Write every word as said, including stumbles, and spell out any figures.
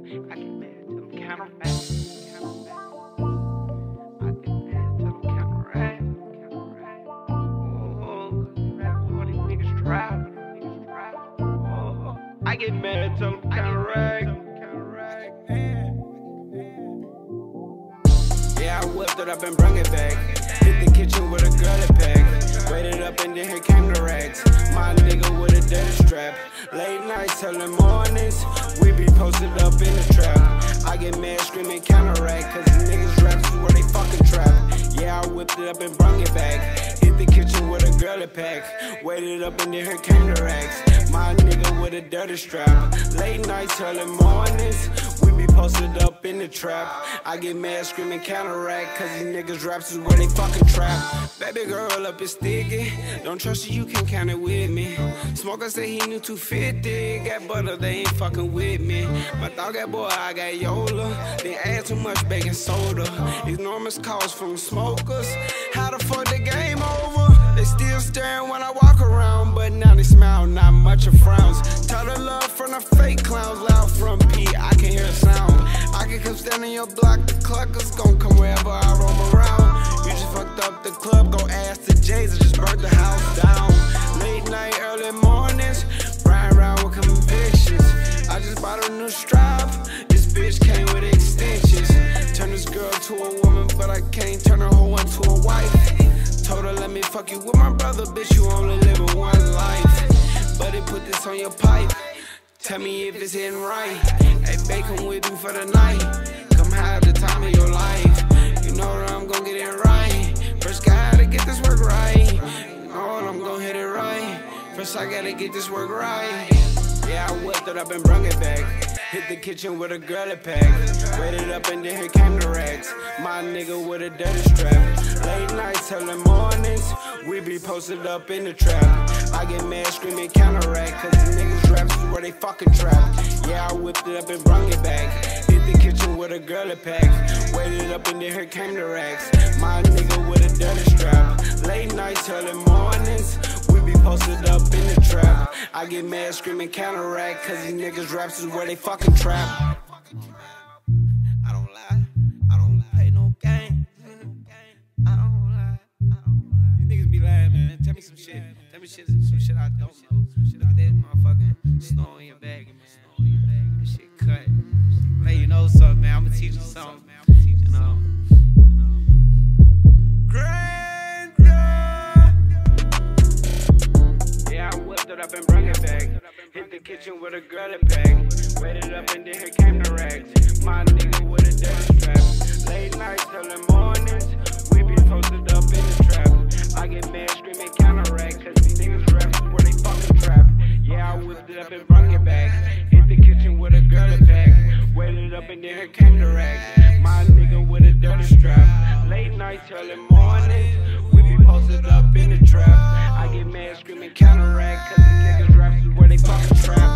I get mad till I'm counteract. I get mad till I'm counteract. Oh, rap for these niggas trap. Oh, I get mad till I'm counteract. Yeah, I whipped it up and brung it back. Hit the kitchen with a girly pack. Waited up and then here came the racks. My nigga with a dirty strap. Late nights till the mornings, we be posted up in the trap. I get mad screaming counteract, cause the niggas raps is where they fucking trap. Yeah, I whipped it up and brung it back. Hit the kitchen with a girly pack. Waited up and then here came the racks. My nigga with a dirty strap. Late nights till the mornings, we be posted up in the trap. I get mad screaming counteract, cause these niggas raps is where they fucking trap. Baby girl up is sticky, don't trust you, you can count it with me. Smoker say he knew two fifty, got butter, they ain't fucking with me. My dog got boy, I got Yola, they add too much baking soda. Enormous calls from smokers, how the fuck the game over? They still staring when I walk around, but now they smile, not much of frowns. Tell the love from the fake clowns, loud from P, I can hear a sound. I can come stand on your block, the cluckers gon' come wherever I roam around. You just fucked up the club, go ask the J's, I just burnt the house down. Late night, early mornings, riding around with convictions. I just bought a new strap, this bitch came with extensions. Turn this girl to a woman, but I can't turn her hoe into a wife. Told her let me fuck you with my brother, bitch, you only live in one life. But it put this on your pipe, tell me if it's hitting right. Hey, babe, come with me for the night, come have the time of your life. You know that I'm gon' get it right, first gotta get this work right. You know that I'm gon' hit it right, first I gotta get this work right. Yeah, I whipped it up and brung it back. Hit the kitchen with a girly pack. Waited up and then here came the racks. My nigga with a dirty strap. Late nights till the mornings, we be posted up in the trap. I get mad screaming counteract, cause the niggas raps is where they fucking trap. Yeah, I whipped it up and brung it back. Hit the kitchen with a girly pack. Waited up and then here came the racks. My nigga with a dirty strap. Late nights till the mornings, we be posted up in the trap. I get mad screaming counteract, cause these niggas raps is where they fucking trap. I don't lie, I don't play no game. I don't lie, I don't lie. These niggas be lying, man. Tell me some shit. Tell me shit, some shit I don't know. Look at that motherfucking snow in your bag, man. That shit cut. Hey, you know something, man. I'ma teach you something. You know. Yeah, I whipped it up and brung it back. Hit the kitchen with a girly pack. Waited up and then here came the racks. My nigga with a dirty strap. Late nights till the mornings, we be posted up in the trap. I get mad screaming counteract, cause these niggas raps where they fucking trap. Yeah, I whipped it up and brung it back. Hit the kitchen with a girly pack. Waited up and then here came the racks. My nigga with a dirty strap. Late nights till the mornings, we be posted up in the trap. I get mad screaming counteract, cause these niggas raps is where they fucking trap.